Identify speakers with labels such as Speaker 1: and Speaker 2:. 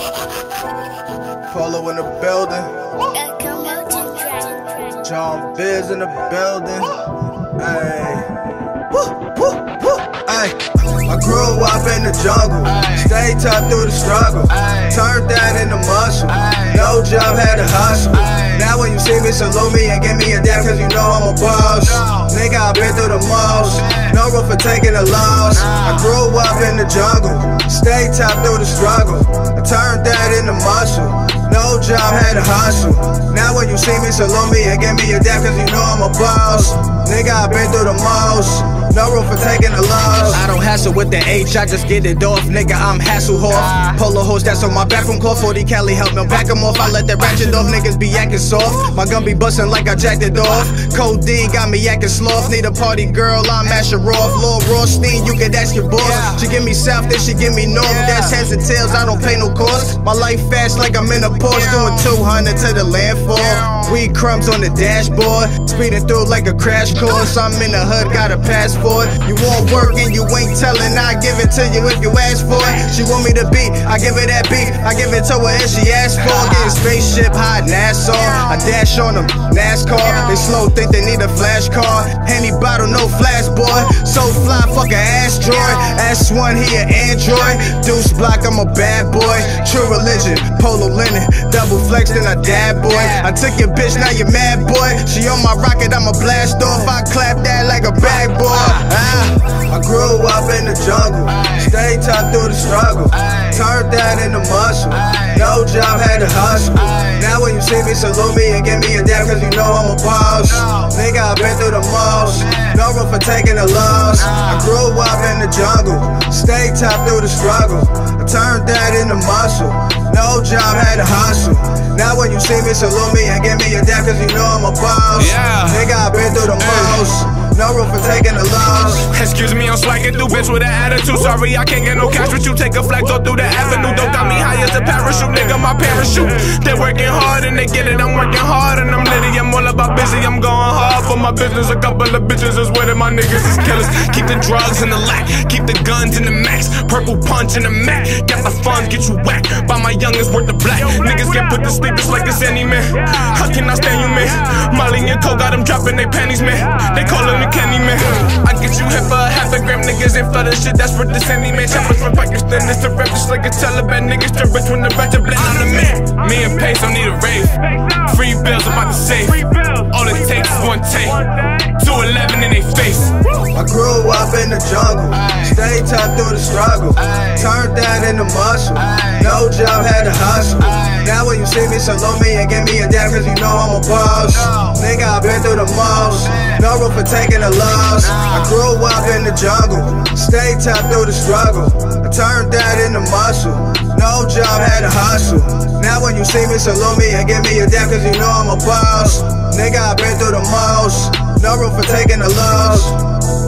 Speaker 1: Polo in the building. John Biz in the building. Ay. Ay. I grew up in the jungle. Stayed tough through the struggle. Turned that into muscle. No job, had to hustle. Now when you see me, salute me and give me a dab, cause you know I'm a boss. Nigga, I've been through the most. No room for taking a loss. I grew up in the jungle. Stayed tough through the struggle. I turned that into muscle. No job, had to hustle. Now when you see me, salute me and give me a dab, cause you know I'm a boss. Nigga, I've been through the most. No room for taking a loss. I don't hassle with the H, I just get it off. Nigga, I'm Hasselhoff. Polo horse that's on my back from Claw 40 Cali, help me back him off. I let that ratchet off, niggas be acting soft. My gun be bustin' like I jacked it off. Codeine got me acting sloth. Need a party girl, I'm Asher Roth. Lord Rothstein, you could ask your boss. She give me south, then she give me north. That's heads and tails, I don't pay no cost. My life fast like I'm in a Porsche, doing 200 to the landfall. Weed crumbs on the dashboard, speeding through like a crash course. I'm in the hood, got a passport. You want work and you ain't telling, I give it to you if you ask for it. She want me to beat, I give her that beat. I give it to her if she asks for it. Getting spaceship hot Nassau, I dash on them NASCAR. They slow, think they need a flash car. Henny bottle, no flash boy. So fly, fuck a asteroid. S1, he an android. Deuce block, I'm a bad boy. True religion, polo linen. Double flex, then I dad boy. I took your bitch, now you mad boy. She on my rocket, I'ma blast off. I clap that like a bag boy. I grew up in the jungle. Stayed tough through the struggle. Turned that into muscle. No job, had to hustle. Now when you see me, salute me and give me a dab, cause you know I'm a boss. Nigga, I've been through the most. No room for taking a loss. I grew up in the jungle. Stayed tough through the struggle. I turned that into muscle. No job, had to hustle. Now when you see me, salute me and give me a dab, cause you know I'm a boss. Nigga, I've been through the most. No room for taking a loss.
Speaker 2: Excuse me, I'm swagging through, bitch, with an attitude. Sorry, I can't get no cash with you. Take a flag, go through the avenue. Don't got me high as a parachute, nigga, my parachute. They working hard and they get it, I'm working hard and I'm litty. I'm all about busy, I'm going hard for my business. A couple of bitches is with it, my niggas is killers. Keep the drugs in the lack, keep the guns in the max. Purple punch in the Mac, got the funds, get you whacked. By my youngest worth the black. Niggas get put to sleep, it's like it's any man. How can I stand you, man? Molly and Cole got them dropping they panties, man. They callin' me Kenny, man. I get you hit for half a gram, niggas ain't for the shit, that's for the Sandy, man. Choppers from Pakistan, it's the rap, just like a Taliban. Niggas turn rich when the ratchet blend on the man. Me and Pace don't need a rave. Free bills, I'm about to save. All it takes is one take. 211 in they face.
Speaker 1: I grew up in the jungle. Stayed tough through the struggle. Turned that into muscle. No job, had to hustle. Now when you see me, salute me and give me a dab, cause you know I'm a boss. Nigga, I've been through the most. No room for taking a loss. I grew up in the jungle. Stayed tough through the struggle. I turned that into muscle. No job, had to hustle. Now when you see me, salute me and give me a dab, cause you know I'm a boss. Nigga, I've been through the most. No room for taking a loss.